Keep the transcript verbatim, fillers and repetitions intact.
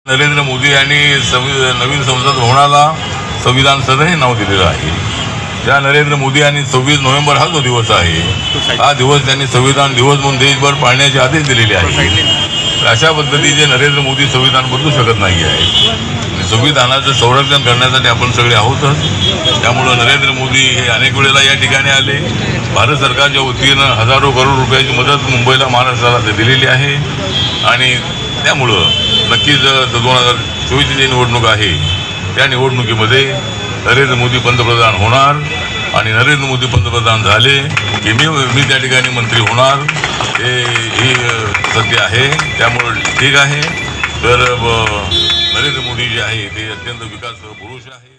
नरेंद्र मोदी यांनी नवीन संसद भवनाला संविधान सदन हे नाव दिलेलं आहे. त्या नरेंद्र मोदी यांनी सव्वीस नोव्हेंबर हा जो दिवस आहे, हा दिवस त्यांनी संविधान दिवस म्हणून देशभर पाळण्याचे आदेश दिलेले आहे. अशा पद्धतीचे नरेंद्र मोदी संविधान बदलू शकत नाही आहे. संविधानाचं संरक्षण करण्यासाठी आपण सगळे आहोतच. त्यामुळं नरेंद्र मोदी हे अनेक वेळेला या ठिकाणी आले. भारत सरकारच्या वतीनं हजारो करोड रुपयाची मदत मुंबईला महाराष्ट्राला ते दिलेली आहे. आणि त्यामुळं नक्कीच दोन हजार चोवीसची जी निवडणूक आहे, त्या निवडणुकीमध्ये नरेंद्र मोदी पंतप्रधान होणार. आणि नरेंद्र मोदी पंतप्रधान झाले की मी मी त्या ठिकाणी मंत्री होणार, हे ही सत्य आहे. त्यामुळं ठीक आहे. तर नरेंद्र मोदी जे आहे ते अत्यंत विकास पुरुष आहे.